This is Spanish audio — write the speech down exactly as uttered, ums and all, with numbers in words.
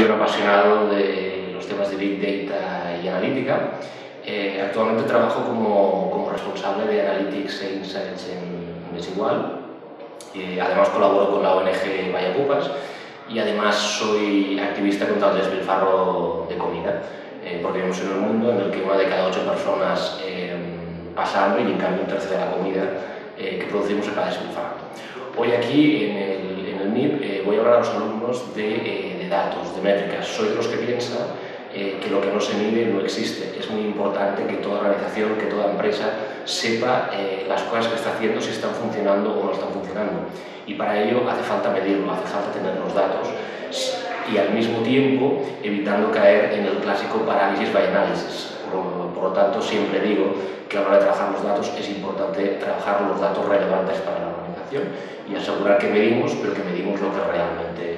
soy un apasionado de los temas de Big Data y analítica. Eh, actualmente trabajo como, como responsable de Analytics e Insights en Desigual. Eh, además colaboro con la O N G Vaya Ocupas y además soy activista contra el despilfarro de comida, eh, porque vivimos en un mundo en el que una de cada ocho personas eh, pasa hambre y en cambio un tercio de la comida eh, que producimos se acaba despilfarrando. Hoy aquí en el, en el M I P eh, voy a hablar a los alumnos de, eh, de datos, de métricas. Soy de los que piensa eh, que lo que no se mide no existe. Es muy importante que toda organización, que toda empresa sepa eh, las cosas que está haciendo, si están funcionando o no están funcionando. Y para ello hace falta medirlo, hace falta tener los datos y al mismo tiempo evitando caer en el clásico parálisis by analysis. Por, por lo tanto, siempre digo que a la hora de trabajar los datos es importante trabajar los datos relevantes para la organización y asegurar que medimos, pero que medimos lo que realmente